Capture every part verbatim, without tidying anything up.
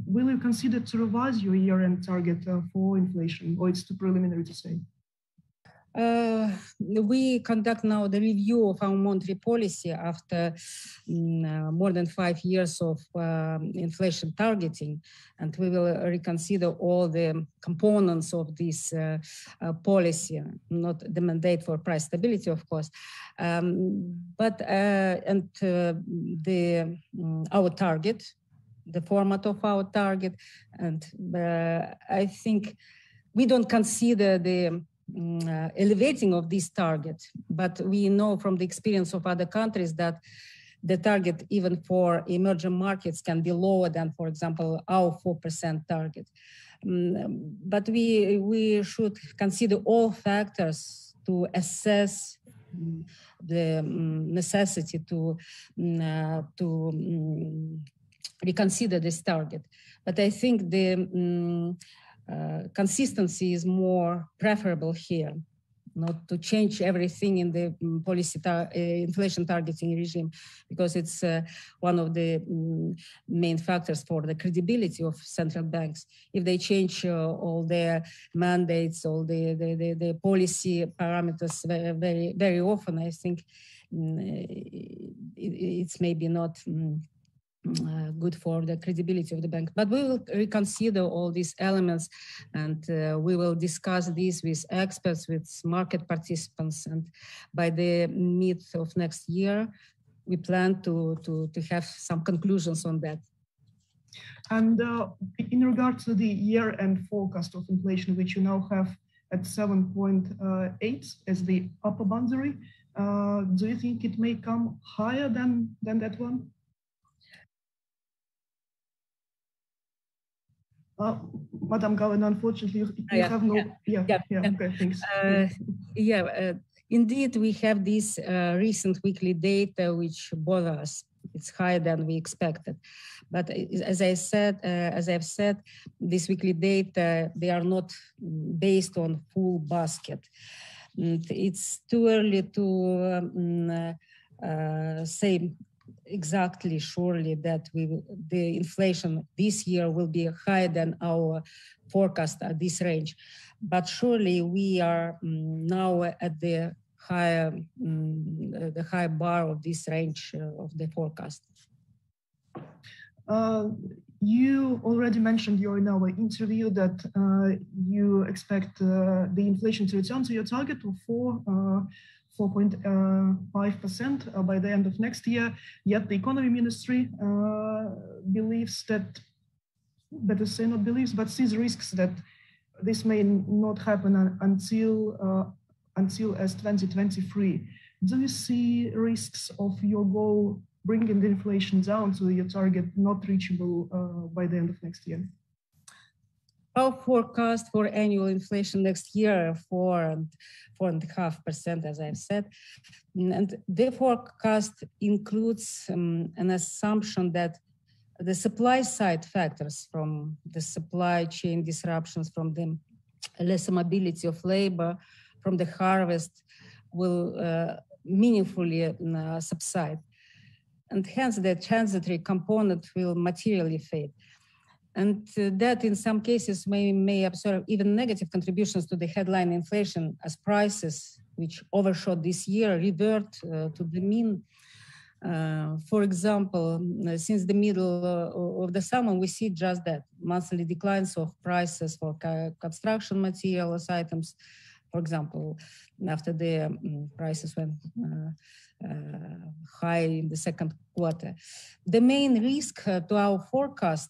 will you consider to revise your year-end target uh, for inflation, or it's too preliminary to say? Uh, we conduct now the review of our monetary policy after um, uh, more than five years of uh, inflation targeting, and we will reconsider all the components of this uh, uh, policy, not the mandate for price stability, of course, um, but uh, and uh, the um, our target, the format of our target, and uh, I think we don't consider the Uh, elevating of this target, but we know from the experience of other countries that the target even for emerging markets can be lower than, for example, our four percent target. Um, but we, we should consider all factors to assess um, the um, necessity to, um, uh, to um, reconsider this target. But I think the um, Uh, consistency is more preferable here, not to change everything in the um, policy tar uh, inflation targeting regime, because it's uh, one of the um, main factors for the credibility of central banks. If they change uh, all their mandates, all the, the, the, the policy parameters very, very, very often, I think um, it, it's maybe not um, Uh, good for the credibility of the bank. But we will reconsider all these elements, and uh, we will discuss this with experts, with market participants, and by the mid of next year, we plan to, to, to have some conclusions on that. And uh, in regard to the year-end forecast of inflation, which you now have at seven point eight as the upper boundary, uh, do you think it may come higher than, than that one? Uh, Madam Galina, unfortunately, you, you yeah, have no. Yeah, yeah, yeah. yeah. Okay, thanks. Uh, yeah, uh, indeed, we have this uh, recent weekly data which bother us. It's higher than we expected, but as I said, uh, as I've said, this weekly data, they are not based on full basket. And it's too early to um, uh, say exactly surely that we will, the inflation this year will be higher than our forecast at this range, but surely we are um, now at the higher um, the high bar of this range uh, of the forecast. Uh, you already mentioned in our interview that uh, you expect uh, the inflation to return to your target of four. Uh, four point five percent uh, by the end of next year, yet the economy ministry uh, believes that, better say not believes, but sees risks that this may not happen until, uh, until as twenty twenty-three. Do you see risks of your goal bringing the inflation down to your target not reachable uh, by the end of next year? Our forecast for annual inflation next year, four and four and a half percent, as I've said, and the forecast includes um, an assumption that the supply side factors, from the supply chain disruptions, from the lesser mobility of labor, from the harvest, will uh, meaningfully uh, subside, and hence the transitory component will materially fade. And uh, that in some cases may, may observe even negative contributions to the headline inflation as prices, which overshot this year, revert uh, to the mean. Uh, for example, uh, since the middle uh, of the summer, we see just that, monthly declines of prices for co construction materials items. For example, after the um, prices went uh, uh, high in the second quarter. The main risk uh, to our forecast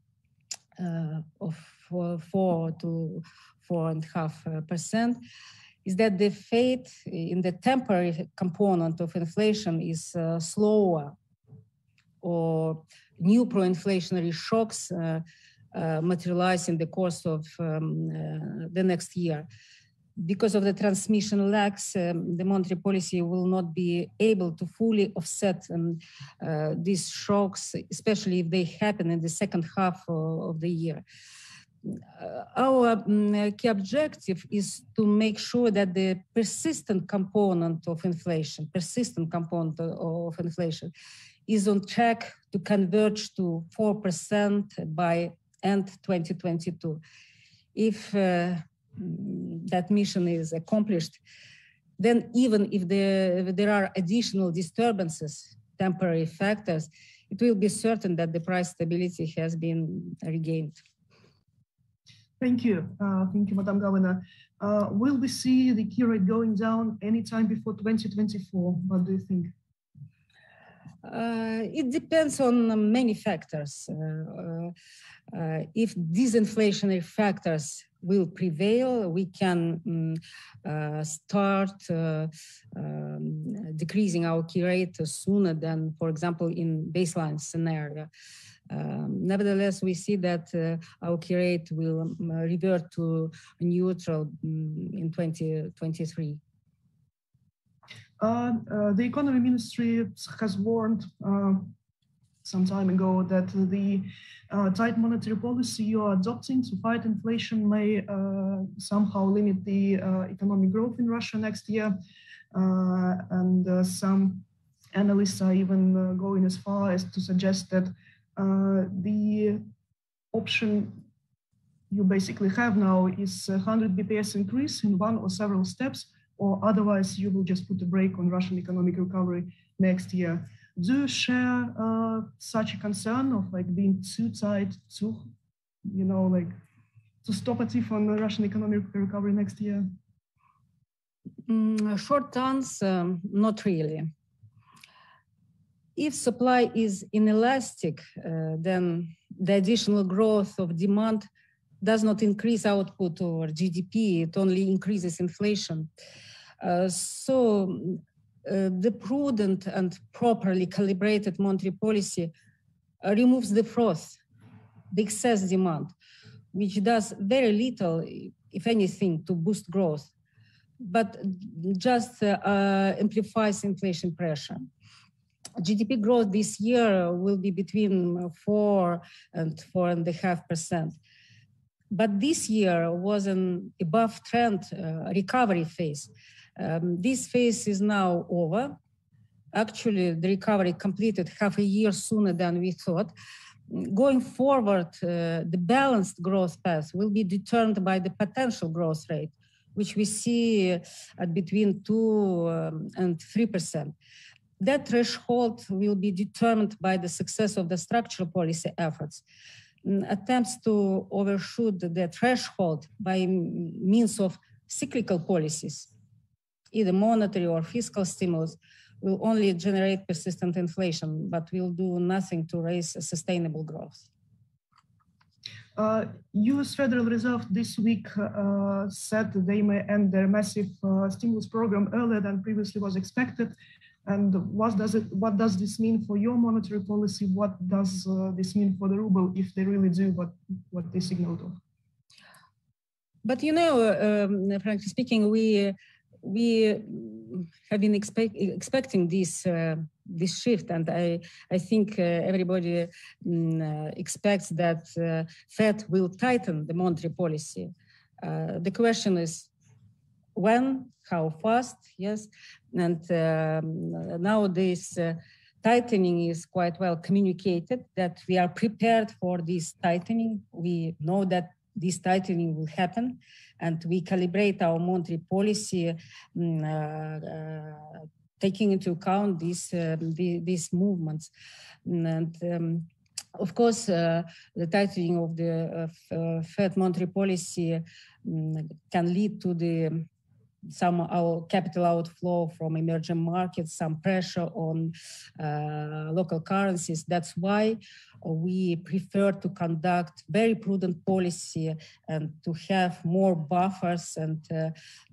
Uh, of uh, four to four and a half uh, percent is that the fate in the temporary component of inflation is uh, slower, or new pro-inflationary shocks uh, uh, materialize in the course of um, uh, the next year. Because of the transmission lags, um, the monetary policy will not be able to fully offset um, uh, these shocks, especially if they happen in the second half of, of the year. Uh, our um, key objective is to make sure that the persistent component of inflation, persistent component of inflation, is on track to converge to four percent by end twenty twenty-two. If uh, that mission is accomplished, then even if there, if there are additional disturbances, temporary factors, it will be certain that the price stability has been regained. Thank you. Uh, thank you, Madam Governor. Uh, will we see the key rate going down anytime before twenty twenty-four? What do you think? Uh, it depends on many factors. Uh, uh, uh, if disinflationary factors will prevail, we can um, uh, start uh, um, decreasing our key rate sooner than, for example, in baseline scenario. Um, nevertheless, we see that uh, our key rate will um, revert to neutral um, in twenty twenty-three. Uh, uh, the economy ministry has warned uh, some time ago that the uh, tight monetary policy you are adopting to fight inflation may uh, somehow limit the uh, economic growth in Russia next year. Uh, and uh, some analysts are even uh, going as far as to suggest that uh, the option you basically have now is a one hundred B P S increase in one or several steps, or otherwise you will just put a brake on Russian economic recovery next year. Do you share uh, such a concern of like being too tight, too, you know, like to stop a tiff on the Russian economic recovery next year? Mm, short answer, not really. If supply is inelastic, uh, then the additional growth of demand does not increase output or G D P, it only increases inflation. Uh, so uh, the prudent and properly calibrated monetary policy uh, removes the froth, the excess demand, which does very little, if anything, to boost growth, but just uh, uh, amplifies inflation pressure. G D P growth this year will be between four and four and a half percent. But this year was an above trend uh, recovery phase. Um, this phase is now over. Actually, the recovery completed half a year sooner than we thought. Going forward, uh, the balanced growth path will be determined by the potential growth rate, which we see at between two um, and three percent. That threshold will be determined by the success of the structural policy efforts. Attempts to overshoot the threshold by means of cyclical policies, either monetary or fiscal stimulus, will only generate persistent inflation, but will do nothing to raise sustainable growth. Uh, U S Federal Reserve this week uh, said they may end their massive uh, stimulus program earlier than previously was expected. And what does it? What does this mean for your monetary policy? What does uh, this mean for the ruble if they really do what, what they signaled of? But you know, um, frankly speaking, we we have been expect, expecting this uh, this shift, and I I think uh, everybody um, uh, expects that uh, Fed will tighten the monetary policy. Uh, the question is when, how fast, yes, and um, now this uh, tightening is quite well communicated, that we are prepared for this tightening. We know that this tightening will happen, and we calibrate our monetary policy um, uh, uh, taking into account these, uh, the, these movements. And um, of course, uh, the tightening of the uh, Fed monetary policy um, can lead to the some our capital outflow from emerging markets, some pressure on uh, local currencies. That's why we prefer to conduct very prudent policy and to have more buffers. And uh,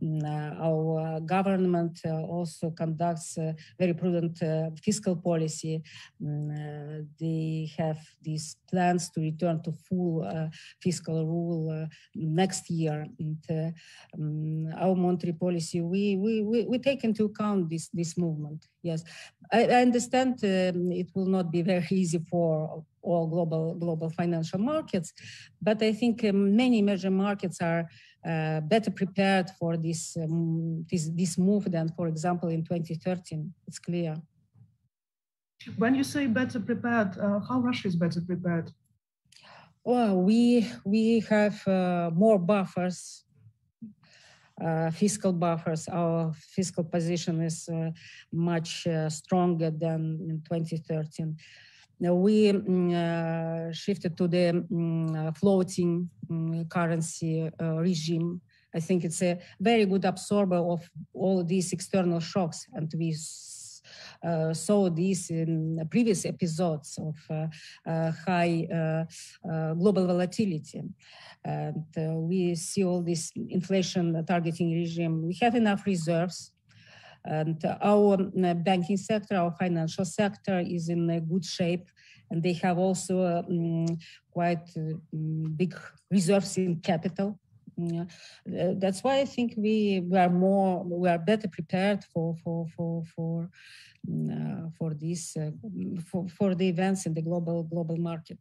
our government uh, also conducts uh, very prudent uh, fiscal policy. Uh, they have these plans to return to full uh, fiscal rule uh, next year. And uh, um, our monetary policy, we, we, we, we take into account this, this movement. Yes, I, I understand um, it will not be very easy for all global global financial markets, but I think um, many emerging markets are uh, better prepared for this, um, this this move than, for example, in twenty thirteen. It's clear. When you say better prepared, uh, how Russia is better prepared? Well, we, we have uh, more buffers, uh, fiscal buffers. Our fiscal position is uh, much uh, stronger than in twenty thirteen. Now we uh, shifted to the um, floating um, currency uh, regime. I think it's a very good absorber of all these external shocks, and we uh, saw this in previous episodes of uh, uh, high uh, uh, global volatility. And uh, we see all this inflation targeting regime. We have enough reserves. And our banking sector, our financial sector is in a good shape, and they have also um, quite um, big reserves in capital. Uh, that's why I think we, we are more, we are better prepared for for for for uh, for this uh, for for the events in the global global market.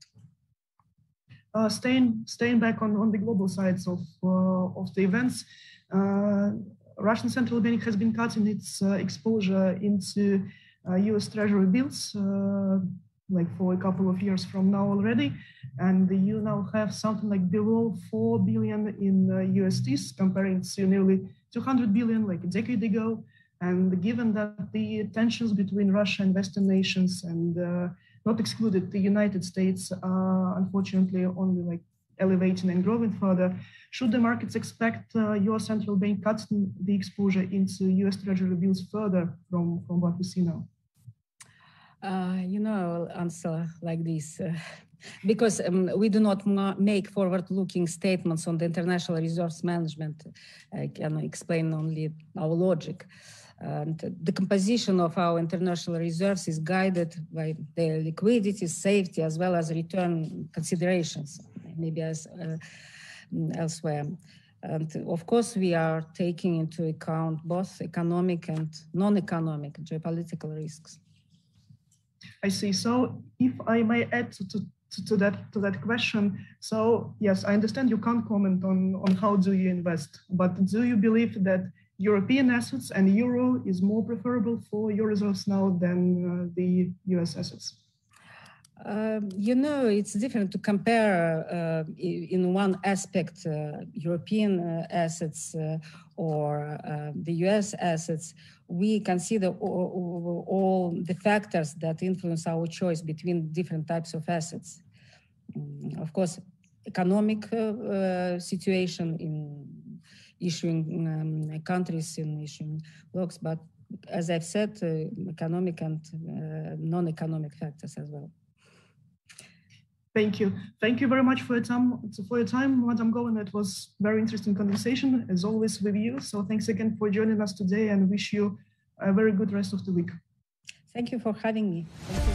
Uh, staying staying back on on the global sides of uh, of the events. Uh, Russian central bank has been cutting its uh, exposure into uh, U S Treasury bills, uh, like for a couple of years from now already. And you now have something like below four billion in uh, U S Ts, comparing to nearly two hundred billion like a decade ago. And given that the tensions between Russia and Western nations, and uh, not excluded the United States, are unfortunately only like elevating and growing further, should the markets expect uh, your central bank cutting the exposure into U S Treasury bills further from, from what we see now? Uh, you know, I'll answer like this. Uh, because um, we do not make forward-looking statements on the international resource management. I can explain only our logic. And the composition of our international reserves is guided by their liquidity, safety, as well as return considerations, maybe as uh, elsewhere. And of course, we are taking into account both economic and non-economic geopolitical risks. I see. So if I may add to, to, to, that, to that question, so yes, I understand you can't comment on, on how do you invest, but do you believe that European assets and euro is more preferable for your reserves now than uh, the U S assets? Uh, you know, it's different to compare uh, in one aspect uh, European uh, assets uh, or uh, the U S assets. We consider all, all the factors that influence our choice between different types of assets. Um, of course, economic uh, uh, situation in issuing um, countries, in issuing blocks, but as I've said, uh, economic and uh, non-economic factors as well. Thank you. Thank you very much for your time, for your time, Madam Golan. It was a very interesting conversation, as always, with you. So thanks again for joining us today, and wish you a very good rest of the week. Thank you for having me. Thank you.